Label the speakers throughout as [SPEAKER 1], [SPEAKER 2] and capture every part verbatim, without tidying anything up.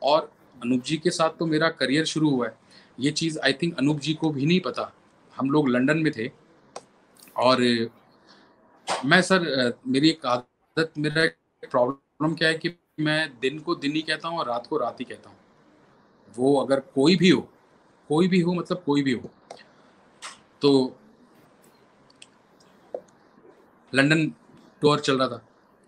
[SPEAKER 1] और अनूप जी के साथ तो मेरा करियर शुरू हुआ है। ये चीज़ आई थिंक अनूप जी को भी नहीं पता। हम लोग लंदन में थे और मैं सर अ, मेरी एक आदत, मेरा एक प्रॉब्लम क्या है कि मैं दिन को दिन ही कहता हूँ और रात को रात ही कहता हूँ। वो अगर कोई भी हो, कोई भी हो मतलब कोई भी हो। तो लंदन टूर चल रहा था।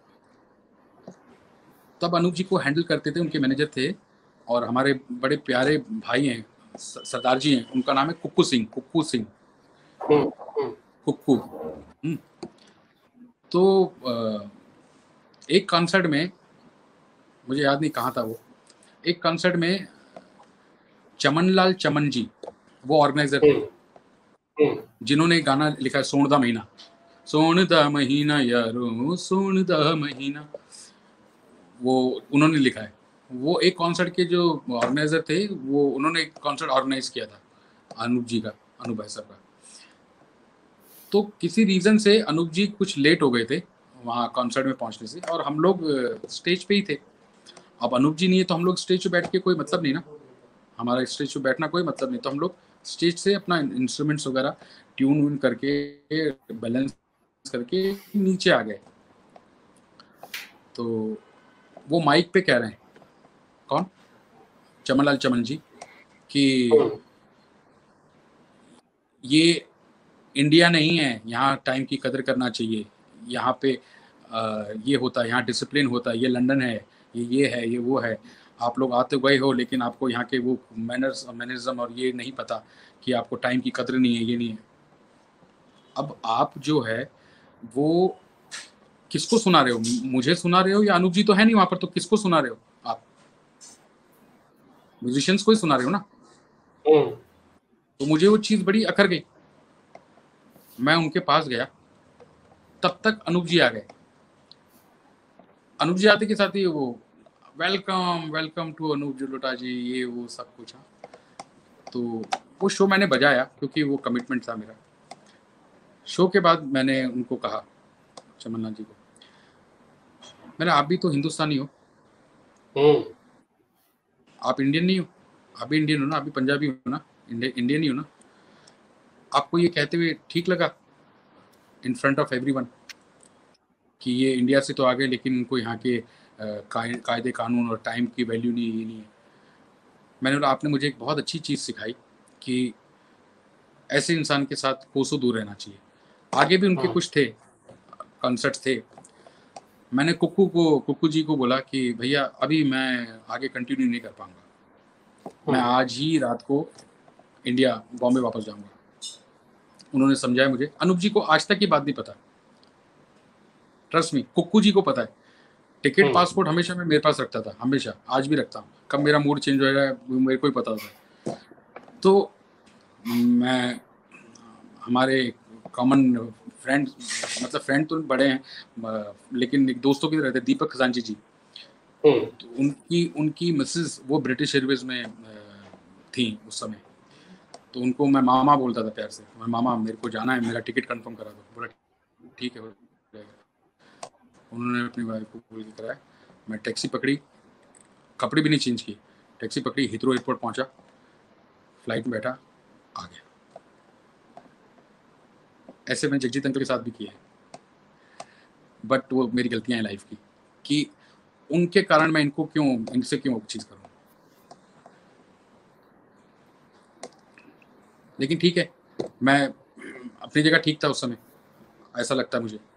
[SPEAKER 1] तब अनूप जी को हैंडल करते थे, उनके मैनेजर थे और हमारे बड़े प्यारे भाई हैं, स सरदार जी हैं, उनका नाम है कुक्कू सिंह, कुक्कू सिंह।
[SPEAKER 2] हुँ, हुँ।
[SPEAKER 1] कुक्कू, हुँ। तो अ, एक कॉन्सर्ट में, मुझे याद नहीं कहाँ था वो, एक कॉन्सर्ट में चमन लाल चमन जी, वो ऑर्गेनाइज़र
[SPEAKER 2] हुँ,
[SPEAKER 1] थे,
[SPEAKER 2] हुँ।
[SPEAKER 1] जिन्होंने गाना लिखा है सोण दा महीना, सोण दा महीना यारो सोण दा महीना, वो उन्होंने लिखा है। वो एक कॉन्सर्ट के जो ऑर्गेनाइज़र थे, वो उन्होंने एक कॉन्सर्ट ऑर्गेनाइज़ किया था, अनूप जी का, अनूप भाई साहब का। तो किसी रीज़न से अनूप जी कुछ लेट हो गए थे, वहाँ कॉन्सर्ट में पहुँचने से, और हम लोग स्टेज पे ही थे। अब अनूप जी नहीं है तो हम लोग स्टेज पे बैठ के कोई मतलब नहीं ना, हमारा स्टेज पे बैठना कोई मतलब नहीं, तो हम लोग स्टेज से अपना इंस्ट्रूमेंट्स वगैरह ट्यून वून करके, बैलेंस करके नीचे आ गए। तो वो माइक पे कह रहे हैं, कौन? चमन लाल चमन जी, कि
[SPEAKER 2] हुँ।
[SPEAKER 1] ये इंडिया नहीं है, यहाँ टाइम की कदर करना चाहिए। यहाँ पे अ, ये होता है, यहाँ डिसिप्लिन होता है, ये लंदन है, ये ये है, ये वो है। आप लोग आते गए हो लेकिन आपको यहाँ के वो मैनर्स मैनरिज़्म और ये नहीं पता कि आपको टाइम की कदर नहीं है, ये नहीं है। अब आप जो है, वो किसको सुना रहे हो? मुझे सुना रहे हो या अनूप जी तो है नहीं वहाँ पर, तो किसको सुना रहे हो आप? म्यूज़िशियंस को ही सुना रहे हो ना?
[SPEAKER 2] हुँ।
[SPEAKER 1] तो मुझे वो चीज़ बड़ी अखर गई। मैं उनके पास गया, तब तक अनूप जी आ गए। अनूप जी आते के साथ ही वो welcome, welcome to Anup Jalota ji, ये वो सब कुछ। हाँ, तो वो शो मैंने बजाया क्योंकि वो कमिटमेंट था मेरा। शो के बाद मैंने उनको कहा, चमन लाल जी को, मैंने आप भी तो हिंदुस्तानी हो,
[SPEAKER 2] हुँ।
[SPEAKER 1] आप इंडियन नहीं हो? आप भी इंडियन हो ना, आप भी पंजाबी हो ना, इंडि इंडियन ही हो ना? आपको ये कहते हुए ठीक लगा इन फ्रंट ऑफ एवरीवन कि ये इंडिया से तो आ गए लेकिन इनको यहाँ के अ, काय कायदे कानून और टाइम की वैल्यू नहीं, ये नहीं है। मैंने बोला आपने मुझे एक बहुत अच्छी चीज़ सिखाई कि ऐसे इंसान के साथ कोसों दूर रहना चाहिए। आगे भी उनके
[SPEAKER 2] हुँ।
[SPEAKER 1] कुछ थे, कॉन्सर्ट्स थे। मैंने कुक्कू को कुक्कू जी को बोला कि भैया अभी मैं आगे कंटिन्यू नहीं कर पाऊँगा। मैं
[SPEAKER 2] हुँ।
[SPEAKER 1] आज ही रात को इंडिया, बॉम्बे वापस जाऊँगा। उन्होंने समझाया मुझे। अनूप जी को आज तक ये बात नहीं पता। ट्रस्ट मी, कुक्कू जी को पता है। टिकट,
[SPEAKER 2] हुँ।
[SPEAKER 1] पासपोर्ट हमेशा मैं मेरे पास रखता था, हमेशा, आज भी रखता हूँ। कब मेरा मूड चेंज होएगा, वो मेरे को ही पता होता है। तो मैं, हमारे कॉमन फ्रेंड, मतलब फ्रेंड तो बड़े हैं, म लेकिन एक दोस्तों की तरह थे, दीपक खजांची जी।
[SPEAKER 2] हुँ।
[SPEAKER 1] तो उनकी उनकी मिसेज़ वो ब्रिटिश एयरवेज़ में अ, थीं उस समय। तो उनको मैं मामा बोलता था प्यार से। मैं मामा मेरे को जाना है, मेरा टिकट कन्फर्म करा दो। बोला ठीक है, हो जाएगा। उन्होंने अपनी वाइफ़ को बोल के कराया। मैं टैक्सी पकड़ी, कपड़े भी नहीं चेंज किए। टैक्सी पकड़ी, हीथ्रो एयरपोर्ट पहुँचा, फ्लाइट में बैठा, आ गया। ऐसे मैं जगजीत अंकल के साथ भी किया है। बट वो मेरी गलतियाँ हैं लाइफ़ की, कि उनके कारण मैं इनको क्यों इनसे क्यों चीज़ करूँ। लेकिन ठीक है, मैं अपनी जगह ठीक था उस समय, ऐसा लगता है मुझे।